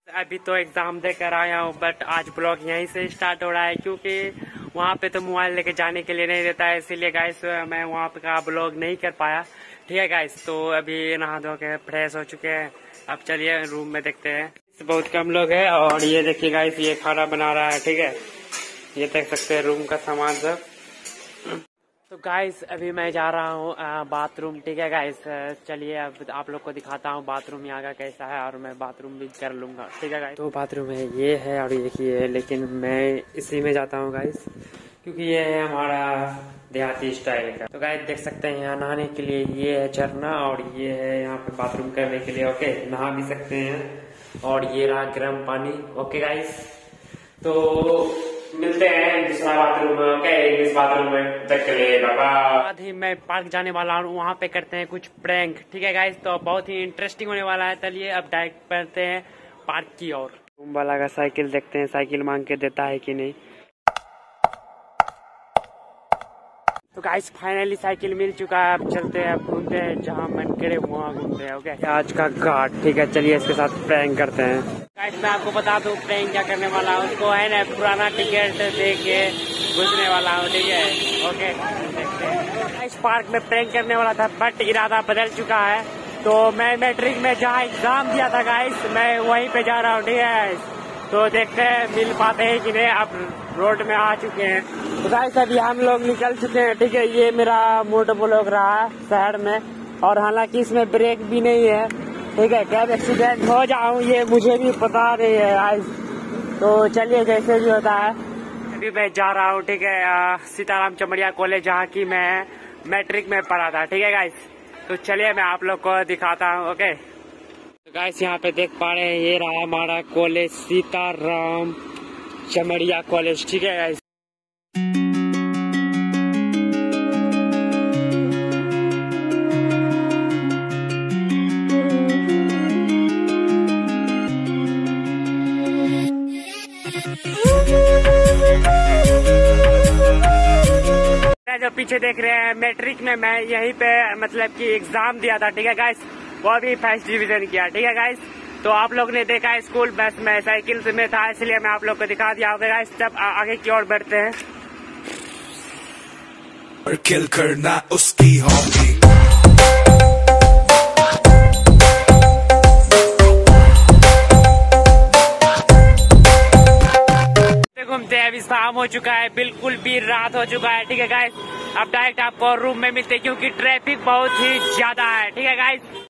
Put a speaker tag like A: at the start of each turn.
A: अभी तो एग्जाम देकर आया हूँ, बट आज ब्लॉग यहीं से स्टार्ट हो रहा है क्योंकि वहाँ पे तो मोबाइल लेके जाने के लिए नहीं देता है, इसीलिए गाइस मैं वहाँ पे का ब्लॉग नहीं कर पाया। ठीक है गाइस, तो अभी नहा धो के फ्रेश हो चुके हैं। अब चलिए रूम में देखते हैं। बहुत कम लोग हैं और ये देखिए गाइस, ये खाना बना रहा है। ठीक है, ये देख सकते हैं रूम का सामान सब। तो गाइस अभी मैं जा रहा हूँ बाथरूम। ठीक है गाइस, चलिए अब आप लोग को दिखाता हूँ बाथरूम यहाँ का कैसा है, और मैं बाथरूम भी कर लूँगा। ठीक है गाइस, तो बाथरूम है ये है और ये है, लेकिन मैं इसी में जाता हूँ गाइस क्योंकि ये है हमारा देहाती स्टाइल का। तो गाइस देख सकते हैं यहाँ नहाने के लिए ये है झरना, और ये है यहाँ पे बाथरूम करने के लिए। ओके, नहा भी सकते हैं। और ये रहा गर्म पानी। ओके गाइस, तो मिलते हैं दूसरा बाथरूम। ओके, इस बाथरूम में तक के लिए बाद ही मैं पार्क जाने वाला हूँ, वहाँ पे करते हैं कुछ प्रैंक। ठीक है गाइस, तो बहुत ही इंटरेस्टिंग होने वाला है। चलिए अब डायरेक्ट करते हैं पार्क की ओर। रूम वाला का साइकिल देखते हैं, साइकिल मांग के देता है कि नहीं। तो गाइस फाइनली साइकिल मिल चुका है। अब चलते हैं, अब घूमते हैं जहाँ मन करे वहाँ घूमते हैं। ओके, आज का घाट। ठीक है, चलिए इसके साथ प्रैंक करते हैं। गाइस मैं आपको बता दूं प्रैंक क्या करने वाला हूँ। उसको है ना पुराना टिकट दे के घुसने वाला हूँ। ठीक है, ओके देखते हैं। इस पार्क में प्रैंक करने वाला था, बट इरादा बदल चुका है। तो मैं मैट्रिक में जहाँ एग्जाम दिया था गाइस, मैं वहीं पे जा रहा हूँ। ठीक है, तो देखते हैं मिल पाते हैं कि नहीं। अब रोड में आ चुके हैं। तो गाइस अभी हम लोग निकल चुके हैं। ठीक है, ये मेरा मोटो ब्लॉग रहा है शहर में, और हालांकि इसमें ब्रेक भी नहीं है। ठीक है, कब एक्सीडेंट हो जाऊं ये मुझे भी पता नहीं है गाइस। तो चलिए जैसे भी होता है। अभी मैं जा रहा हूँ। ठीक है, सीताराम चमड़िया कॉलेज, जहाँ की मैं मैट्रिक में पढ़ा था। ठीक है गाइस, तो चलिए मैं आप लोग को दिखाता हूँ। ओके, तो गाइस यहाँ पे देख पा रहे हैं, ये रहा हमारा कॉलेज, सीताराम चमड़िया कॉलेज। ठीक है गाइस, जो पीछे देख रहे हैं मैट्रिक में मैं यहीं पे मतलब कि एग्जाम दिया था। ठीक है गाइस, वो भी फर्स्ट डिवीजन किया। ठीक है गाइस, तो आप लोग ने देखा स्कूल बस में साइकिल में था, इसलिए मैं आप लोग को दिखा दिया होगा गाइस। तब आगे की ओर बढ़ते हैं
B: और किल करना उसकी हॉबी।
A: घूमते हैं। अभी शाम हो चुका है, बिल्कुल भी रात हो चुका है। ठीक है गाइस, अब डायरेक्ट आपको रूम में मिलते हैं क्योंकि ट्रैफिक बहुत ही ज्यादा है। ठीक है गाइस।